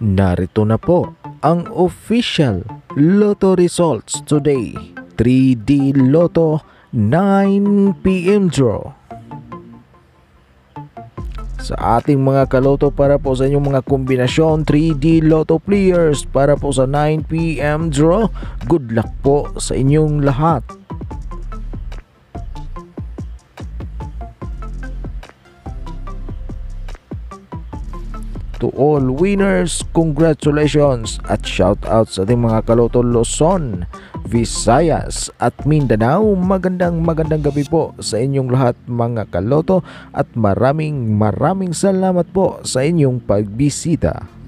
Narito na po ang official Lotto Results Today 3D Lotto 9 PM draw. Sa ating mga kaloto para po sa inyong mga kombinasyon 3D Lotto players para po sa 9 PM draw, good luck po sa inyong lahat. To all winners, congratulations at shout out sa ating mga kaloto Luzon, Visayas at Mindanao. Magandang gabi po sa inyong lahat mga kaloto at maraming salamat po sa inyong pagbisita.